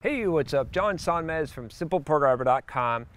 Hey, what's up? John Sonmez from simpleprogrammer.com.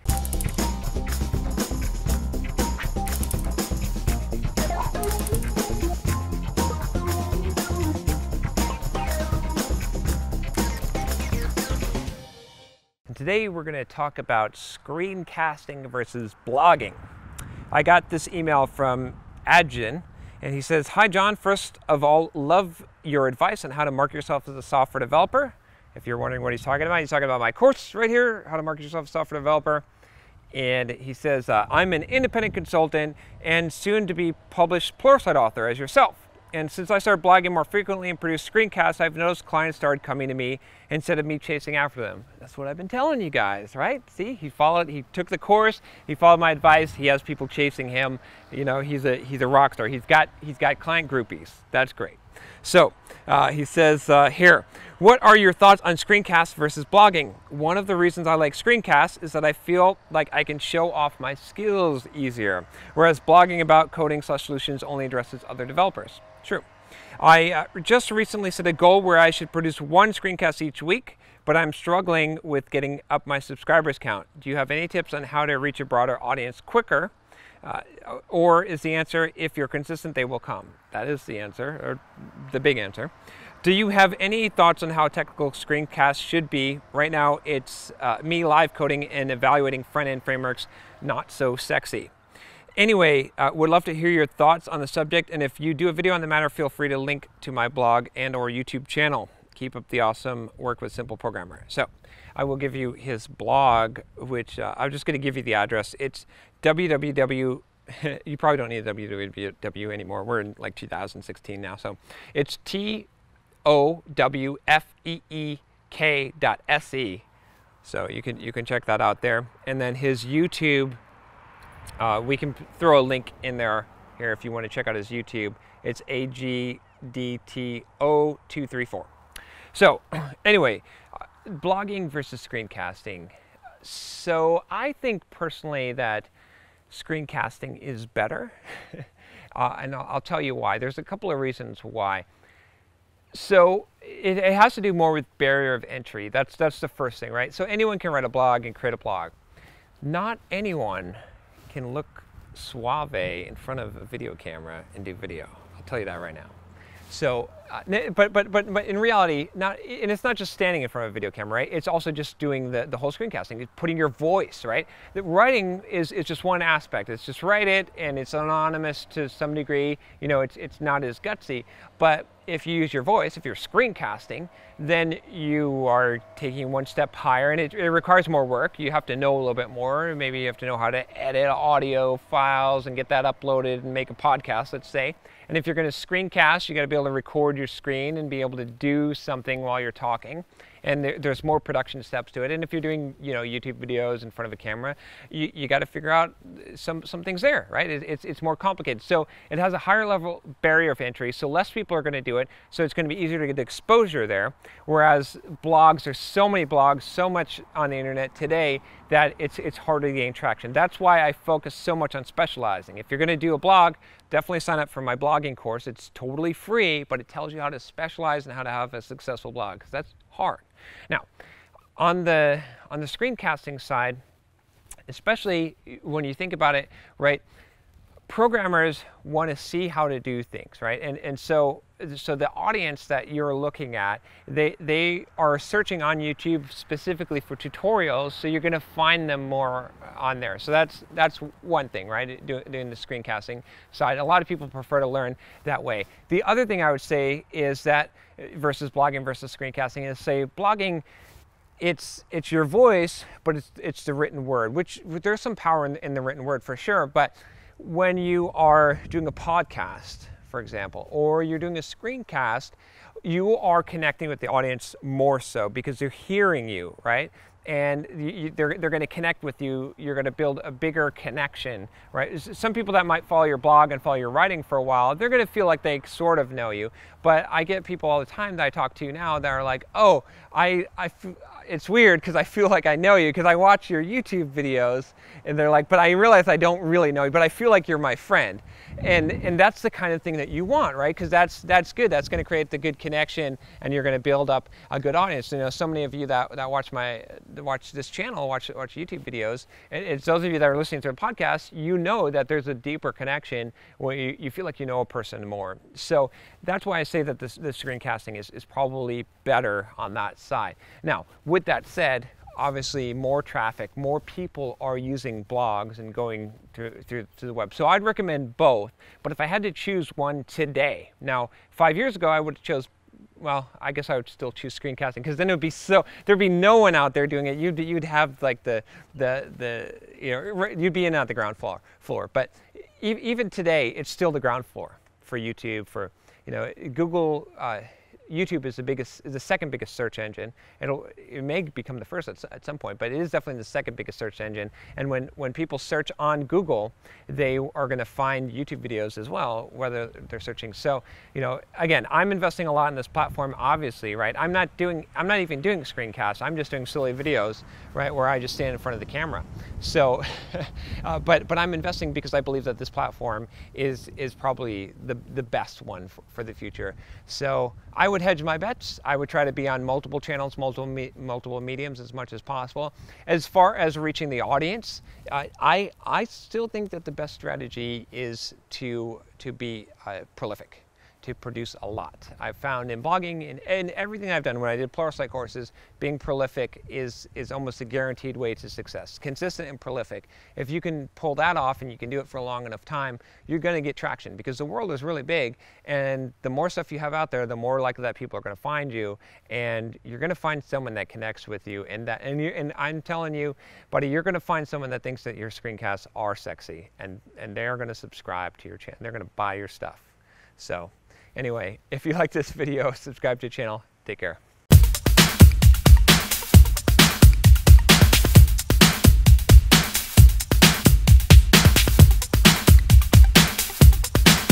And today we're going to talk about screencasting versus blogging. I got this email from Adjin, and he says, "Hi John, first of all, love your advice on how to market yourself as a software developer." If you're wondering what he's talking about my course right here, How to Market Yourself as a Software Developer. And he says, I'm an independent consultant and soon to be published Pluralsight author as yourself. And since I started blogging more frequently and produce screencasts, I've noticed clients started coming to me instead of me chasing after them. That's what I've been telling you guys, right? See, he took the course, he followed my advice, he has people chasing him. You know, he's a rock star. He's got client groupies. That's great. So he says here, what are your thoughts on screencasts versus blogging? One of the reasons I like screencasts is that I feel like I can show off my skills easier, whereas blogging about coding/solutions only addresses other developers. True. I just recently set a goal where I should produce one screencast each week, but I'm struggling with getting up my subscribers count. Do you have any tips on how to reach a broader audience quicker? Or is the answer, if you're consistent, they will come? That is the answer, or the big answer. Do you have any thoughts on how technical screencasts should be? Right now, it's me live coding and evaluating front-end frameworks, not so sexy. Anyway, would love to hear your thoughts on the subject, and if you do a video on the matter, feel free to link to my blog and or YouTube channel. Keep up the awesome work with Simple Programmer. So I will give you his blog, which I'm just going to give you the address. It's www. You probably don't need www anymore. We're in like 2016 now, so it's TOWFEEK.SE. So you can check that out there. And then his YouTube, we can throw a link in there here if you want to check out his YouTube. It's AGDTO234. So anyway, blogging versus screencasting. So I think personally that screencasting is better, and I'll tell you why. There's a couple of reasons why. So it has to do more with barrier of entry. That's the first thing, right? So anyone can write a blog and create a blog. Not anyone can look suave in front of a video camera and do video. I'll tell you that right now. So, but in reality, and it's not just standing in front of a video camera, right? It's also just doing the whole screencasting, it's putting your voice, right? The writing is just one aspect. It's just write it, and it's anonymous to some degree. You know, it's not as gutsy. But if you use your voice, if you're screencasting, then you are taking one step higher, and it requires more work. You have to know a little bit more. Maybe you have to know how to edit audio files and get that uploaded and make a podcast, let's say. And if you're going to screencast, you got to be able to record your screen and be able to do something while you're talking. And there's more production steps to it. And if you're doing, you know, YouTube videos in front of a camera, you got to figure out some things there, right? It's more complicated. So it has a higher level barrier of entry, so less people are going to do it. So it's going to be easier to get the exposure there. Whereas blogs, there's so many blogs, so much on the internet today that it's hard to gain traction. That's why I focus so much on specializing. If you're going to do a blog, definitely sign up for my blogging course. It's totally free, but it tells you how to specialize and how to have a successful blog, because that's hard. Now, on the screencasting side, especially when you think about it, right, programmers want to see how to do things, right? And so the audience that you're looking at, they are searching on YouTube specifically for tutorials, so you're going to find them more on there. So that's one thing, right? Doing the screencasting side. A lot of people prefer to learn that way. The other thing I would say is that versus blogging versus screencasting is, say, blogging, it's your voice, but it's the written word, which there's some power in the written word for sure. But when you are doing a podcast, for example, or you're doing a screencast, you are connecting with the audience more so because they're hearing you, right? And they're going to connect with you. You're going to build a bigger connection, right? Some people that might follow your blog and follow your writing for a while, they're going to feel like they sort of know you. But I get people all the time that I talk to now that are like, oh, it's weird because I feel like I know you because I watch your YouTube videos and they're like, but I realize I don't really know you, but I feel like you're my friend. And that's the kind of thing that you want, right? Because that's good. That's going to create the good connection, and you're going to build up a good audience. You know, so many of you that watch this channel, watch YouTube videos, and it's those of you that are listening to a podcast, you know that there's a deeper connection where you feel like you know a person more. So that's why I say that the screencasting is probably better on that side. Now, with that said, obviously more traffic, more people are using blogs and going through the web. So I'd recommend both, but if I had to choose one today, now 5 years ago I would have chose, well, I guess I would still choose screencasting because then it would be there'd be no one out there doing it. You'd have like the you know, you'd be in at the ground floor. But even today, it's still the ground floor for YouTube, for, you know, Google. YouTube is the second biggest search engine. It may become the first at some point, but it is definitely the second biggest search engine. And when people search on Google, they are going to find YouTube videos as well, whether they're searching. So, you know, again, I'm investing a lot in this platform, obviously, right? I'm not even doing screencasts. I'm just doing silly videos, right, where I just stand in front of the camera. So, but I'm investing because I believe that this platform is probably the best one for the future. So I would hedge my bets. I would try to be on multiple channels, multiple mediums as much as possible. As far as reaching the audience, I still think that the best strategy is to be prolific, to produce a lot. I've found in blogging and everything I've done when I did Pluralsight courses, being prolific is almost a guaranteed way to success. Consistent and prolific. If you can pull that off and you can do it for a long enough time, you're going to get traction because the world is really big, and the more stuff you have out there, the more likely that people are going to find you, and you're going to find someone that connects with you, and I'm telling you, buddy, you're going to find someone that thinks that your screencasts are sexy, and they are going to subscribe to your channel. They're going to buy your stuff. So anyway, if you like this video, subscribe to the channel. Take care.